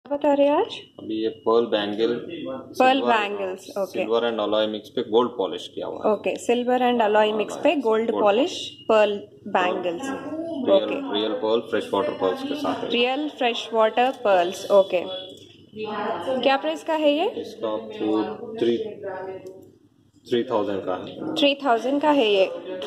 बता रहे हैं आज? अभी ये pearl bangles okay. Silver and alloy mix पे गोल्ड पॉलिश किया हुआ है। Okay, silver and alloy mix पे gold polish pearl bangles. Okay, real pearl fresh water pearls के साथ है। Real fresh water pearls. Okay, क्या प्राइस का है ये? इसका आपको 3000 का है। 3000 का है ये।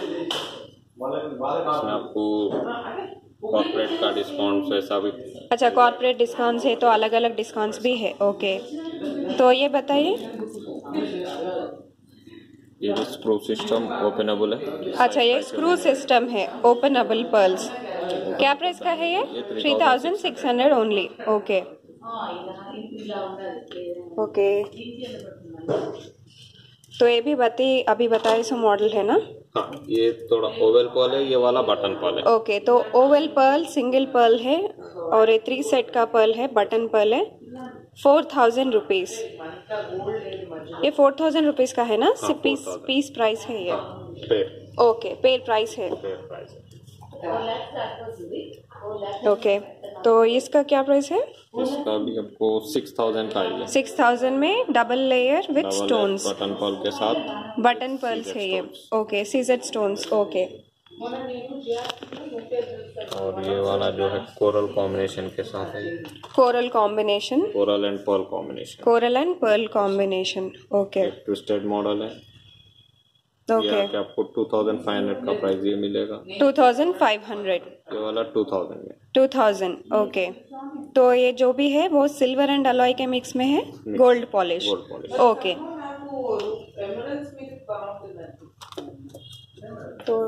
इसमें आपको कॉर्पोरेट का डिस्काउंट ऐसा भी। अच्छा, कॉर्पोरेट डिस्काउंट्स है तो अलग अलग डिस्काउंट्स भी है। ओके, तो ये बताइए। ये स्क्रू सिस्टम ओपनेबल है। अच्छा, ये स्क्रू सिस्टम है, ओपनेबल पर्ल्स। क्या प्राइस का है ये? 3600 ओनली। ओके ओके, तो ये भी अभी बताए सो मॉडल है ना? हाँ, ये थोड़ा ओवल पर्ल है, ये वाला बटन पर्ल है। ओके, तो ओवल पर्ल सिंगल पर्ल है और ये 3 सेट का पर्ल है, बटन पर्ल है। 4000 रुपीज। ये 4000 रुपीज का है ना? हाँ, पीस प्राइस है ये। पेयर। ओके, पेयर प्राइस है। ओके, तो इसका क्या प्राइस है? इसका भी आपको 6000 का है। 6000 में double layer with stones, button pearl के साथ। बटन पर्ल्स है ये। Okay, CZ stones. ओके, और ये वाला जो है कोरल कॉम्बिनेशन के साथ है। Coral combination, coral and pearl combination. Coral and pearl combination. Okay twisted model है। ओके, ये आपको 2500 का प्राइस ये मिलेगा। 2500। ये वाला 2000 में। 2000। ओके, तो ये जो भी है वो सिल्वर एंड अलॉय के मिक्स में है, गोल्ड पॉलिश। ओके, तो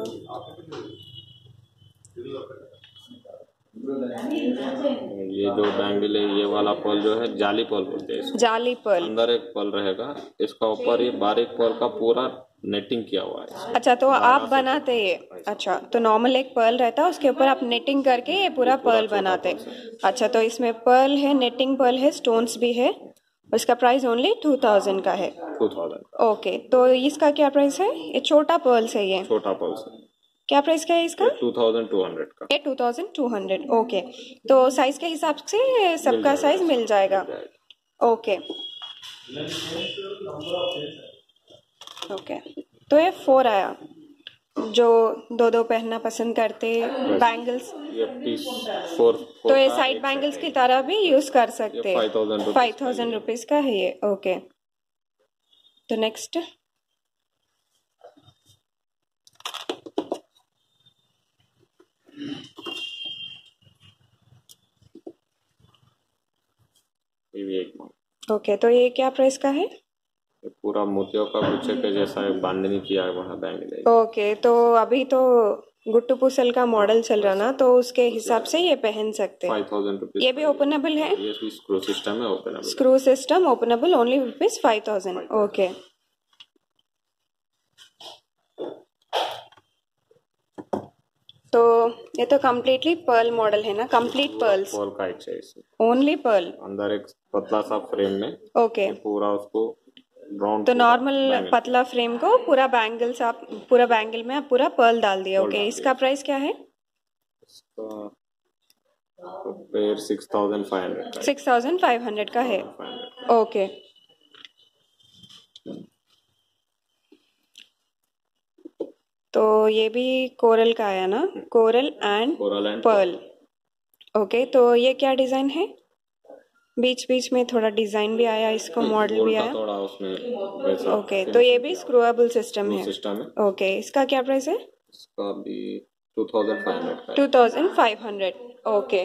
ये जो बैंगल है, ये वाला पर्ल जो है जाली पर्ल बोलते हैं इसको। जाली पर्ल। अंदर एक पर्ल रहेगा, इसका ऊपर ये बारीक पर्ल का पूरा नेटिंग किया हुआ है। अच्छा, तो आप बनाते ये? अच्छा, तो नॉर्मल एक पर्ल रहता है, उसके ऊपर आप नेटिंग करके ये पूरा पर्ल बनाते। अच्छा, तो इसमें पर्ल है, नेटिंग पर्ल है, स्टोन्स भी है। उसका प्राइस ओनली 2000 का है। 2000। ओके, तो इसका क्या प्राइस है? ये छोटा पर्ल्स है ये। छोटा पर्ल है। क्या प्राइस का है इसका? 2200 का। ये 2200। ओके, तो साइज के हिसाब से सबका साइज मिल जाएगा। ओके ओके, तो ये 4 आया। जो दो पहनना पसंद करते बैंगल्स, ये पीस 4 तो ये साइड बैंगल्स की तरह भी यूज कर सकते। 5000 रुपीज का है ये। ओके, तो नेक्स्ट। ये भी एक ओके, तो ये क्या प्राइस का है? ये पूरा मोतियों का गुच्छे के जैसा बांधनी किया है वहाँ बैंगल है। ओके, तो अभी तो गुट्टू पूसल का मॉडल चल रहा ना, तो उसके हिसाब से ये पहन सकते हैं। 5000 रुपीज। ये भी ओपनेबल है? ये भी स्क्रू सिस्टम है, openable. Screw system openable, only rupees 5000। Okay, तो ये तो कम्प्लीटली पर्ल मॉडल है ना? कंप्लीट पर्ल्स, पर्ल का एक है इसमें। Only pearl. अंदर एक पतला सा फ्रेम में। ओके, पूरा उसको राउंड। तो नॉर्मल पतला फ्रेम को पूरा बैंगल्स आप पूरा बैंगल में आप पूरा पर्ल डाल दिया। ओके, इसका प्राइस क्या है? इसका पेयर 6500 का। 6500 का है। ओके, तो ये भी कोरल का आया ना? Coral and Perl. ओके, तो ये क्या डिजाइन है? बीच बीच में थोड़ा डिजाइन भी आया, इसको मॉडल भी आया थोड़ा उसमें। ओके, तो ये भी स्क्रूएबल सिस्टम है। सिस्टम है। ओके, इसका क्या प्राइस है? इसका भी 2500 का। 2500। ओके,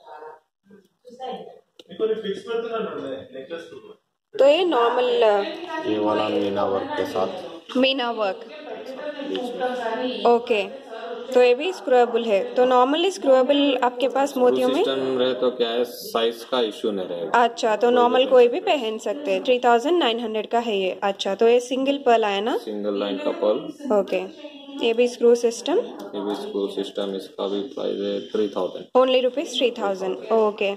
तो ये नॉर्मल, ये वाला मीना वर्क के साथ। मीना वर्क। ओके, तो ये भी स्क्रूएबल है। तो नॉर्मली स्क्रूएबल आपके पास मोतियों में सिस्टम रहे तो क्या है, साइज का इश्यू नहीं रहेगा। अच्छा, तो नॉर्मल कोई भी पहन सकते हैं। 3900 का है ये। अच्छा, तो ये सिंगल पर्ल आया ना? सिंगल लाइन का पर्ल। ओके, ये भी स्क्रू सिस्टम। ये भी स्क्रू सिस्टम। इसका भी प्राइस है 3000। Only rupees 3000। ओके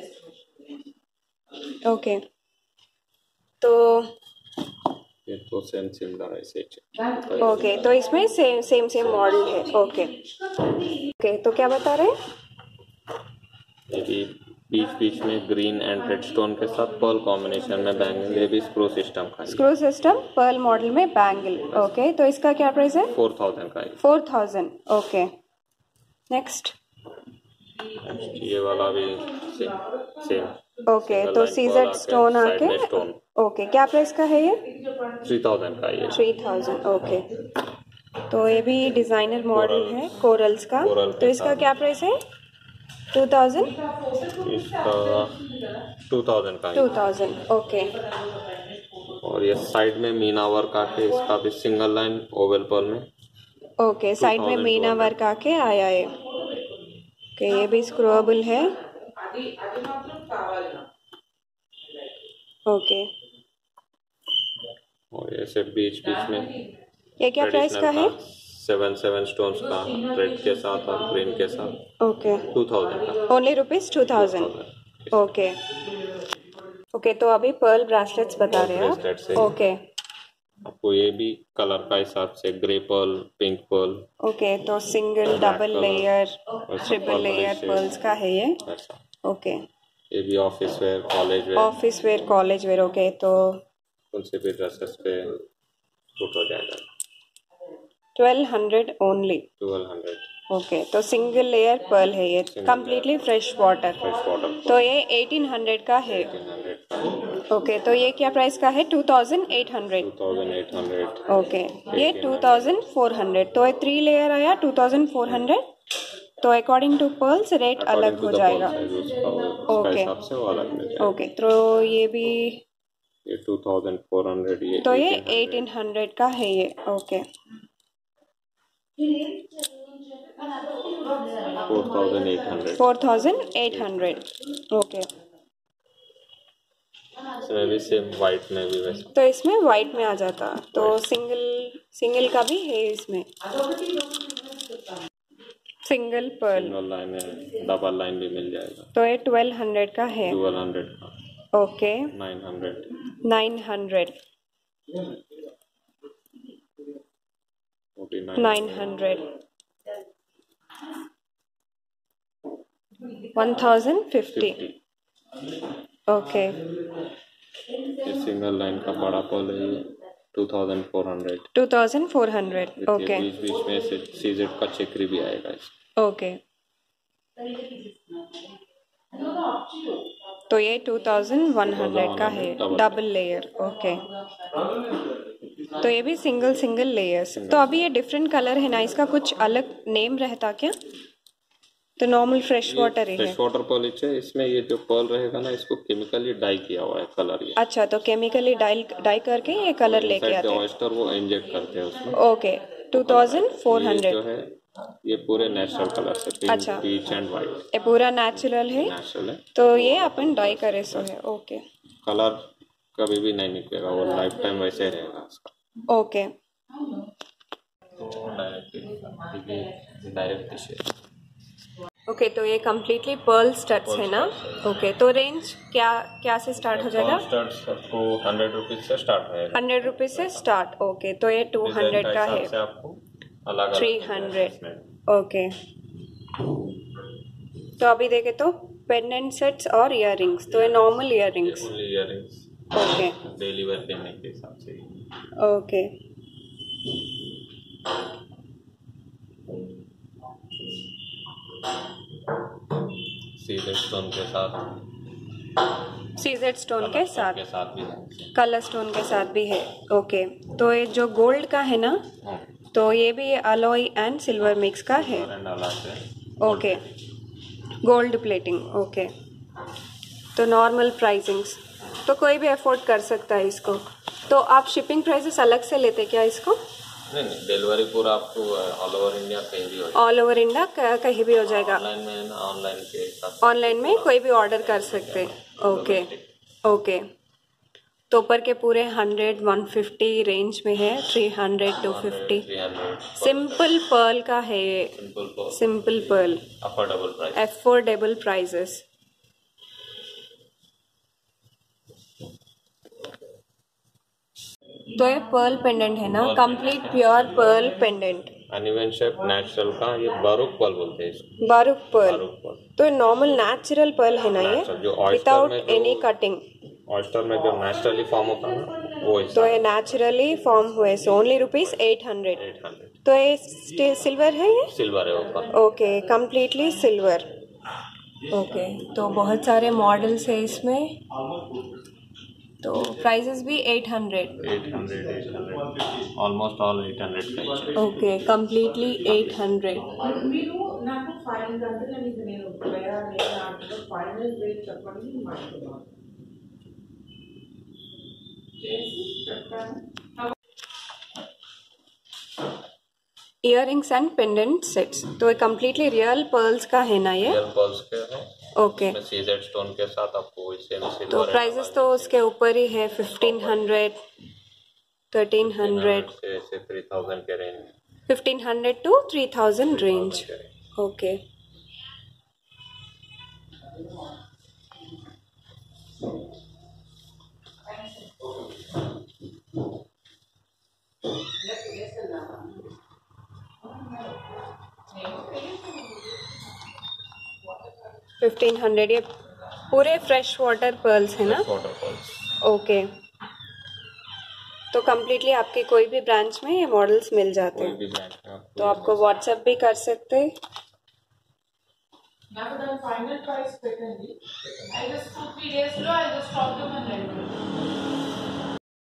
ओके, तो ये तो सिमिलर ऐसे। ओके, तो इसमें सेम मॉडल है। ओके ओके, तो क्या बता रहे हैं? ये भी बीच बीच में ग्रीन एंड रेड स्टोन के साथ पर्ल कॉम्बिनेशन में बैंगल, ये भी स्क्रू सिस्टम का है। स्क्रू सिस्टम पर्ल मॉडल में बैंगल। ओके, तो इसका क्या प्राइस है? 4000 का है। 4000। ओके, नेक्स्ट ये वाला भी सेम। ओके, तो सीजर स्टोन आके ओके, क्या प्राइस का है ये? 3000 का ये। 3000। ओके, तो ये भी डिजाइनर मॉडल है कोरल्स का। तो इसका क्या प्राइस है? 2000। इसका 2000 का है। 2000। ओके, और ये साइड में मीना वर्क आके, इसका भी सिंगल लाइन ओवल पर्ल में। ओके, साइड में मीना वर्क आके आया है। ओके, ये भी स्क्रूएबल है। ओके, और ऐसे बीच बीच में ये क्या प्राइस का है? 7 स्टोन्स का रेड के साथ और ग्रीन के साथ। ओके, 2000 का। ओनली ₹2000। ओके ओके, तो अभी पर्ल ब्रेसलेट्स बता रहे हैं। ओके, आपको ये भी कलर का हिसाब से grey pearl, pink pearl. Okay, तो single, double layer, triple layer pearls का है ये। ओके, ये भी office wear, college wear. Office wear, college wear. Okay, तो कौन से भी ड्रेसेस पे सूट हो जाएगा। 1200 ओनली। 1200। ओके, तो सिंगल लेयर पर्ल है ये, कम्प्लीटली फ्रेश वाटर। तो ये 1800 का है। 1800 का। ओके, तो ये क्या प्राइस का है? 2800। 2800। ओके, ये 2400। तो ये 3 लेयर आया 2400। तो अकॉर्डिंग टू पर्ल्स रेट अलग हो जाएगा। ओके ओके, तो ये भी ये 2400, ये तो ये 1800 का है ये। ओके, 4800। ओके, इसमें भी सेम वाइट में भी वैसे। तो इसमें वाइट में आ जाता। तो सिंगल का भी है इसमें, सिंगल पर्ल। सिंगल लाइन है, डबल लाइन भी मिल जाएगा। तो ये 1200 का है। 1200 का। ओके, 900। 900। 900। 1050। ओके, ये सिंगल लाइन का बड़ा पर्ल है, 2400। 2400। ओके, बीच बीच में से सीजेड का चक्री भी आएगा इसमें। ओके, तो ये 2100 का है, डबल लेयर। ओके, तो ये भी सिंगल लेयर्स। तो अभी ये डिफरेंट कलर है ना, इसका कुछ अलग नेम रहता क्या? तो नॉर्मल फ्रेश वाटर ही है। फ्रेश वाटर पर्ल है। इसमें ये जो पर्ल रहेगा ना, इसको केमिकली डाई किया हुआ है कलर ये। अच्छा, तो केमिकली डाई करके ये कलर लेके आते हैं। ऑयस्टर वो इंजेक्ट करते हैं उसमें। ओके, 2400 जो है ये पूरे नेचुरल कलर से, पिंक, अच्छा, पीच एंड वाइट। ये पूरा नेचुरल है। नेचुरल है, तो ये अपन डाई करे सो है। ओके, कलर कभी भी नहीं निकलेगा, वो लाइफ टाइम वैसे रहेगा इसका। Okay, direct. ओके, तो ये कम्प्लीटली पर्ल स्टड्स है ना। ओके, तो रेंज क्या से स्टार्ट हो जाएगा? स्टड्स आपको 100 रुपीज से स्टार्ट है। 100 रुपीज से स्टार्ट। ओके, तो ये 200 का है। आपको अलग 300। ओके, तो अभी देखे तो पेंडेंट सेट्स और इयररिंग्स। तो ये normal earrings. Okay, daily wear पहनने के हिसाब से। ओके, सीजेड स्टोन के साथ। सीजेड स्टोन के साथ भी है। कलर स्टोन के साथ भी है। ओके, तो ये जो गोल्ड का है ना, तो ये भी अलॉय एंड सिल्वर मिक्स का है। Okay, gold plating. ओके, तो नॉर्मल प्राइसिंग्स, तो कोई भी अफोर्ड कर सकता है इसको। तो आप शिपिंग प्राइसेस अलग से लेते क्या इसको? नहीं, डिलीवरी पूरा आपको ऑल ओवर इंडिया कहीं भी हो जाएगा। ऑल ओवर इंडिया कहीं भी हो जाएगा। ऑनलाइन में कोई भी ऑर्डर कर सकते। ओके ओके, तो ऊपर के पूरे 100, 150 रेंज में है। 300, 250। सिंपल पर्ल का है ये। Simple pearl, affordable prices. तो ये पर्ल पेंडेंट है ना, complete pure pearl pendant. Uneven shape natural का, ये बारूक पर्ल बोलते हैं इसको। Baroque pearl. बारूक पर्ल तो नॉर्मल नेचुरल पर्ल है ना ये, विदाउट एनी कटिंग। ऑयस्टर में जो नेचुरली फॉर्म होता है ना वो तो ये नेचुरली फॉर्म हुए, सो ओनली ₹800। 800। तो ये स्टिल सिल्वर है, ये सिल्वर है ऊपर। Okay, completely silver. ओके, तो बहुत सारे मॉडल्स है इसमें, तो प्राइसेस भी 800 ऑलमोस्ट ऑल 800 का। Okay, completely 800। Earrings and pendant sets, तो ये कंप्लीटली रियल पर्ल्स का है ना ये? रियल पर्ल्स के हैं। ओके, सीजेड स्टोन के साथ आपको इससे तो प्राइसेस तो उसके ऊपर ही है, 1500, 1300 से 3000 के रेंज। 1500 to 3000 range. ओके, $1500। ये पूरे फ्रेश वाटर पर्ल्स है ना? Water pearls. ओके, तो कम्प्लीटली आपके कोई भी ब्रांच में ये मॉडल्स मिल जाते हैं, तो आपको व्हाट्सएप भी कर सकते हैं। నాకు దాని ఫైనల్ ప్రైస్ పెట్టండి. I just 2-3 days లో I just talk to my lender.